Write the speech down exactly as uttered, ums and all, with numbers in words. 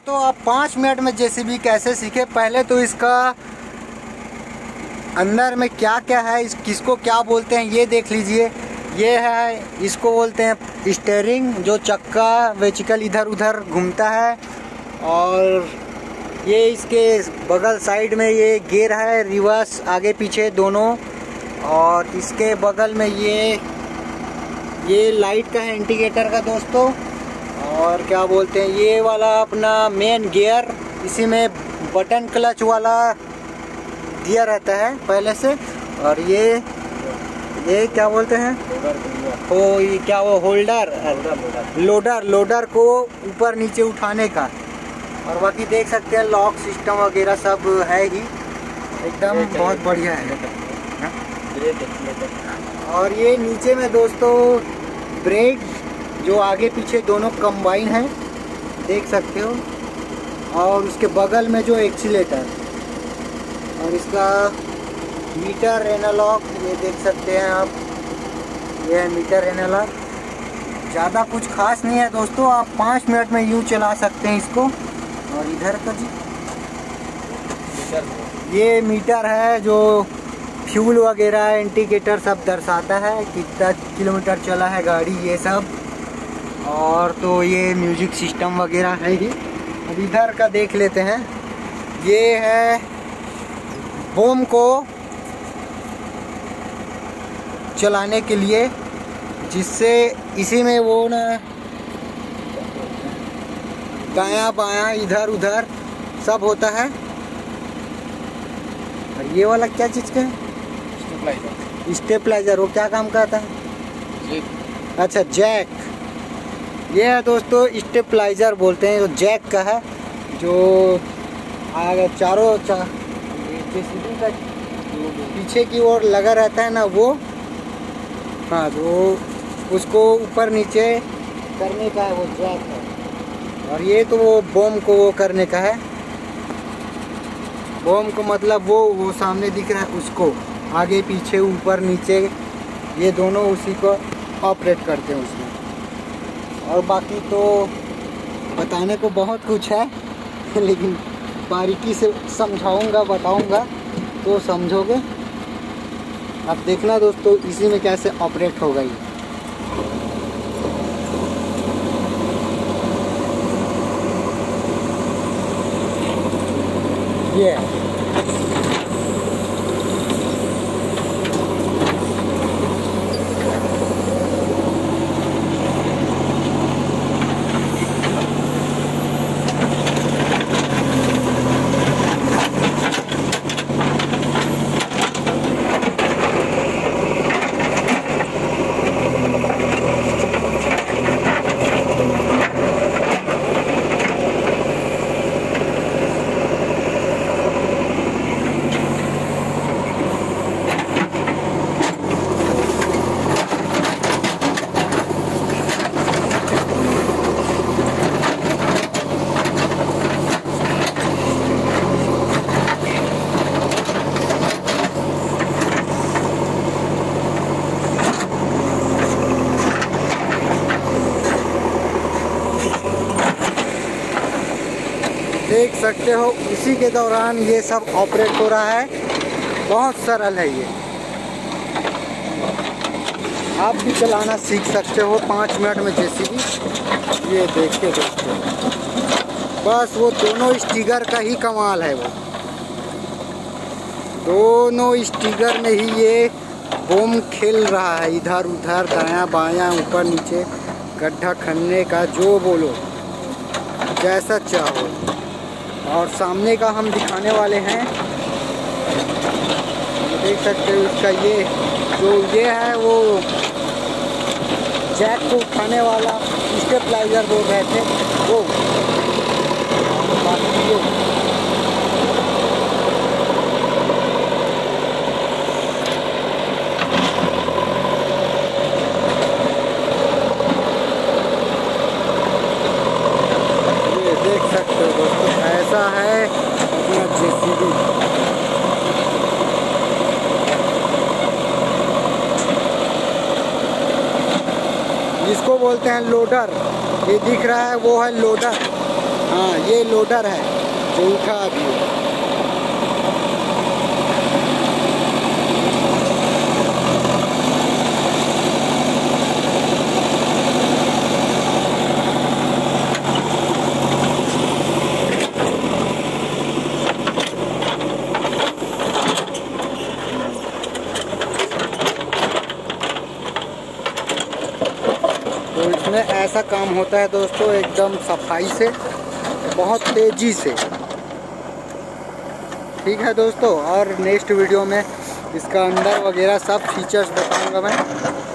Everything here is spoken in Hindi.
तो आप पाँच मिनट में जेसीबी कैसे सीखे। पहले तो इसका अंदर में क्या क्या है, इस किसको क्या बोलते हैं ये देख लीजिए। ये है, इसको बोलते हैं स्टीयरिंग, जो चक्का वेचिकल इधर उधर घूमता है। और ये इसके बगल साइड में ये गियर है, रिवर्स आगे पीछे दोनों। और इसके बगल में ये ये लाइट का है, इंडिकेटर का दोस्तों। और क्या बोलते हैं, ये वाला अपना मेन गियर, इसी में बटन क्लच वाला दिया रहता है पहले से। और ये ये क्या बोलते हैं, ओ ये क्या वो होल्डर, लोडर लोडर को ऊपर नीचे उठाने का। और बाकी देख सकते हैं लॉक सिस्टम वगैरह सब है ही, एकदम बहुत बढ़िया है। और ये नीचे में दोस्तों ब्रेक, जो आगे पीछे दोनों कंबाइन है, देख सकते हो। और उसके बगल में जो एक्सीलेटर, और इसका मीटर एनालॉग, ये देख सकते हैं आप, ये है मीटर एनालॉग। ज़्यादा कुछ खास नहीं है दोस्तों, आप पाँच मिनट में यूँ चला सकते हैं इसको। और इधर का जी ये मीटर है, जो फ्यूल वगैरह इंडिकेटर सब दर्शाता है, कितना किलोमीटर चला है गाड़ी, ये सब। और तो ये म्यूजिक सिस्टम वगैरह है ही। अब इधर का देख लेते हैं, ये है बोम को चलाने के लिए, जिससे इसी में वो ना दायां बायां इधर उधर सब होता है। और ये वाला क्या चीज़ का है, स्टेबलाइजर। स्टेबलाइजर वो क्या काम करता है, अच्छा जैक। ये है दोस्तों स्टेबलाइजर बोलते हैं, जो जैक का है, जो आगे चारों चा, का पीछे की ओर लगा रहता है ना वो, हाँ वो उसको ऊपर नीचे करने का है, वो जैक है। और ये तो वो बम को वो करने का है, बम को मतलब वो वो सामने दिख रहा है उसको आगे पीछे ऊपर नीचे, ये दोनों उसी को ऑपरेट करते हैं उसमें। और बाकी तो बताने को बहुत कुछ है, लेकिन बारीकी से समझाऊंगा बताऊंगा तो समझोगे। अब देखना दोस्तों इसी में कैसे ऑपरेट होगा ये। ये देख सकते हो, इसी के दौरान ये सब ऑपरेट हो रहा है। बहुत सरल है ये, आप भी चलाना सीख सकते हो पाँच मिनट में जेसीबी। ये देखिए दोस्तों, बस वो दोनों स्टिगर का ही कमाल है, वो दोनों स्टिगर में ही ये बम खेल रहा है, इधर उधर दायां बायां ऊपर नीचे, गड्ढा खनने का जो बोलो, जैसा चाहो। और सामने का हम दिखाने वाले हैं, देख सकते हो इसका ये जो ये है वो जैक को उठाने वाला स्टेबलाइजर बोल रहे थे वो। बाकी ये देख सकते हो दोस्तों, ऐसा है अपना जेसीबी। जिसको बोलते हैं लोडर, ये दिख रहा है वो है लोडर। हाँ ये लोडर है जो उठा अभी। तो इसमें ऐसा काम होता है दोस्तों, एकदम सफाई से, बहुत तेज़ी से। ठीक है दोस्तों, और नेक्स्ट वीडियो में इसका अंदर वगैरह सब फीचर्स बताऊंगा मैं।